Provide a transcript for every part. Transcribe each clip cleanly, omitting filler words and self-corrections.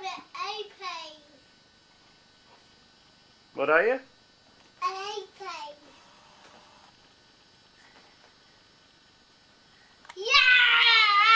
airplane. What are you? An airplane. Yeah!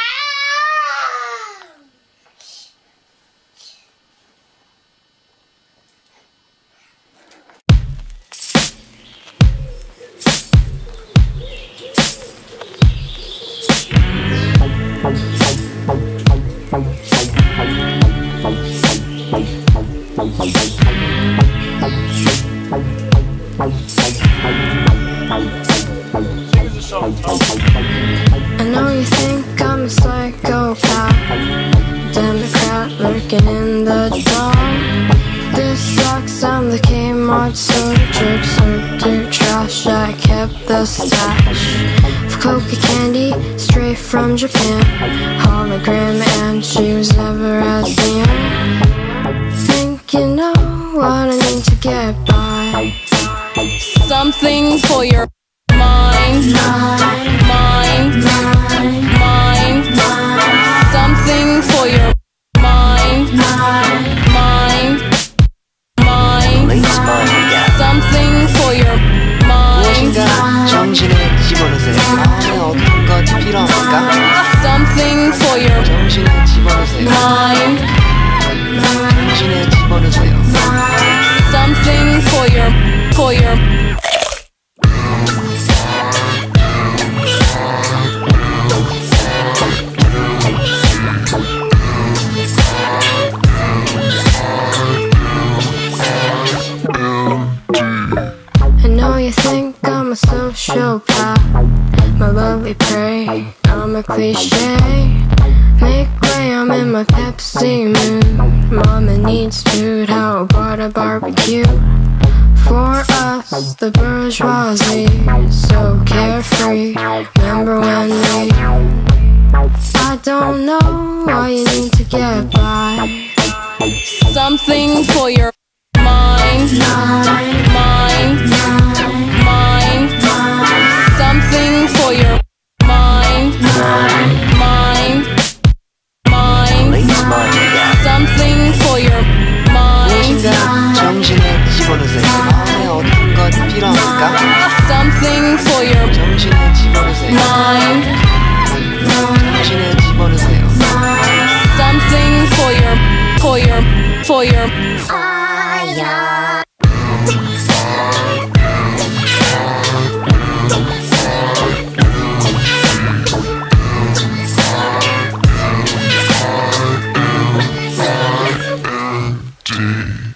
I know you think I'm a psychopath, Democrat lurking in the dark. This sucks, I'm the Kmart soldier, served your trash. I kept the stash of coca candy straight from Japan, hologram, and she was never as near. Think you know what I need to get by. Something for your mind, mind, mind, something for your mind, mind, mind, something for your mind, 무엇인가 정신에 집어넣으세요. 마음에 어떤 것이 필요합니까? something for your 정신에 집어넣으세요. mind, 정신에 집어넣으세요. something for your I know you think I'm a sociopath, my lovely prey, I'm a cliche. Make way, I'm in my Pepsi mood. Mama needs food, how about a barbecue? For us, the bourgeoisie, so carefree. Remember when we... I don't know why you need to get by. something for your mind, mind, mind, something for your mind, mind, mind, something for your mind, 무엇인가 정신에 집어넣으세요. 마음에 어떤 것이 필요합니까? something for your 정신에 집어넣으세요. mind, 정신에 집어넣으세요. something for your D